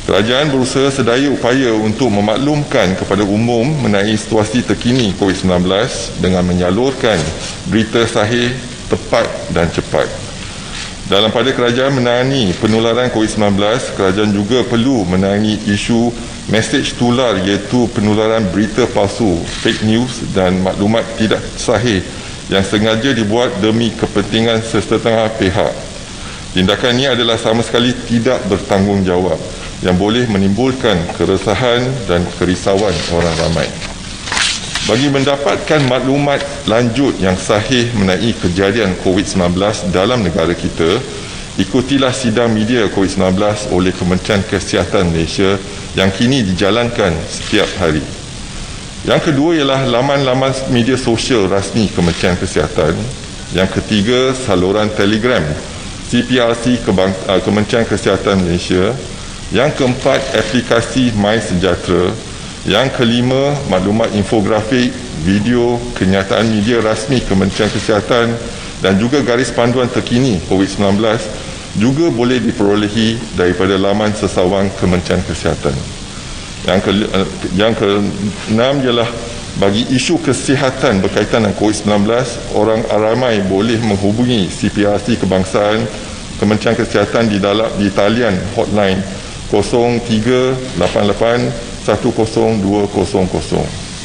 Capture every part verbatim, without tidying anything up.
Kerajaan berusaha sedaya upaya untuk memaklumkan kepada umum mengenai situasi terkini COVID sembilan belas dengan menyalurkan berita sahih, tepat dan cepat. Dalam pada kerajaan menangani penularan COVID sembilan belas, kerajaan juga perlu menangani isu mesej tular iaitu penularan berita palsu, fake news dan maklumat tidak sahih yang sengaja dibuat demi kepentingan sesetengah pihak. Tindakan ini adalah sama sekali tidak bertanggungjawab yang boleh menimbulkan keresahan dan kerisauan orang ramai. Bagi mendapatkan maklumat lanjut yang sahih mengenai kejadian COVID sembilan belas dalam negara kita, ikutilah sidang media COVID sembilan belas oleh Kementerian Kesihatan Malaysia yang kini dijalankan setiap hari. Yang kedua ialah laman-laman media sosial rasmi Kementerian Kesihatan. Yang ketiga, saluran Telegram C P R C Kementerian Kesihatan Malaysia. Yang keempat, aplikasi MySejahtera. Yang kelima, maklumat infografik, video, kenyataan media rasmi Kementerian Kesihatan dan juga garis panduan terkini COVID sembilan belas juga boleh diperolehi daripada laman sesawang Kementerian Kesihatan. Yang ke yang keenam ialah bagi isu kesihatan berkaitan dengan COVID sembilan belas, orang ramai boleh menghubungi C P R C Kebangsaan Kementerian Kesihatan di dalam di talian hotline kosong tiga lapan lapan satu kosong dua kosong kosong.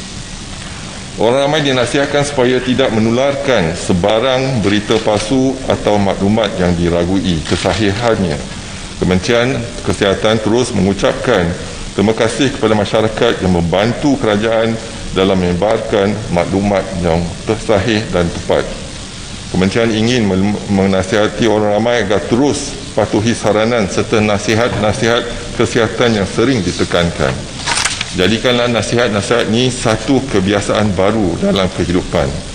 Orang ramai dinasihatkan supaya tidak menularkan sebarang berita palsu atau maklumat yang diragui kesahihannya. Kementerian Kesihatan terus mengucapkan terima kasih kepada masyarakat yang membantu kerajaan dalam menyebarkan maklumat yang tersahih dan tepat. Kementerian ingin menasihati orang ramai agar terus patuhi saranan serta nasihat-nasihat kesihatan yang sering ditekankan. Jadikanlah nasihat-nasihat ini satu kebiasaan baru dalam kehidupan.